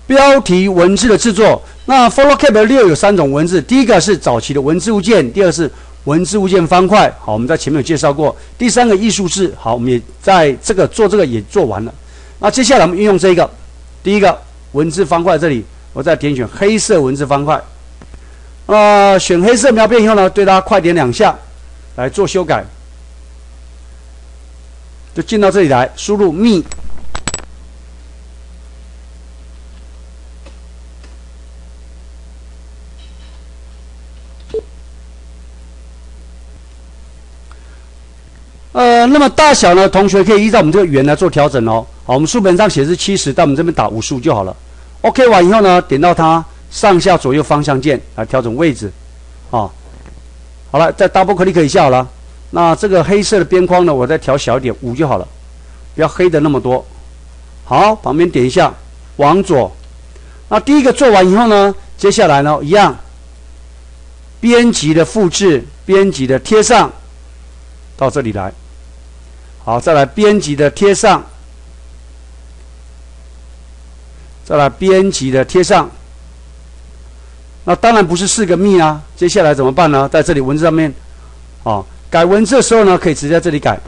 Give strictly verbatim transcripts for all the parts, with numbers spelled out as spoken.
标题文字的制作。那 PhotoCAD 六有三种文字，第一个是早期的文字物件，第二个是文字物件方块。好，我们在前面有介绍过。第三个艺术字，好，我们也在这个做这个也做完了。那接下来我们运用这个，第一个文字方块这里，我再点选黑色文字方块。呃，选黑色描边以后呢，对它快点两下，来做修改，就进到这里来，输入密。呃，那么大小呢，同学可以依照我们这个圆来做调整哦。好，我们书本上写是七十，但我们这边打五十五就好了。OK 完以后呢，点到它上下左右方向键来调整位置。啊，好了，再 double click 一下好了。那这个黑色的边框呢，我再调小一点，五就好了，不要黑的那么多。好，旁边点一下，往左。那第一个做完以后呢，接下来呢，一样，编辑的复制，编辑的贴上，到这里来。好，再来编辑的贴上，再来编辑的贴上。那当然不是四个密啊，接下来怎么办呢？在这里文字上面，啊，改文字的时候呢，可以直接在这里改。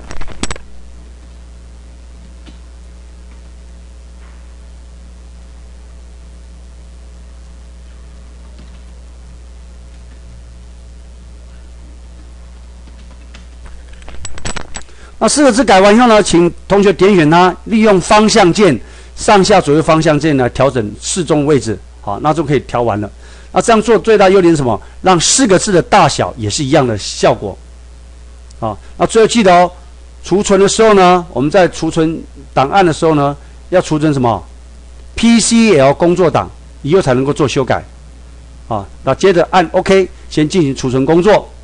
那四个字改完以后呢，请同学点选它，利用方向键上下左右方向键来调整适中位置。好，那就可以调完了。那这样做最大优点是什么？让四个字的大小也是一样的效果。啊，那最后记得哦，储存的时候呢，我们在储存档案的时候呢，要储存什么 ？P C L 工作档，以后才能够做修改。啊，那接着按 OK， 先进行储存工作。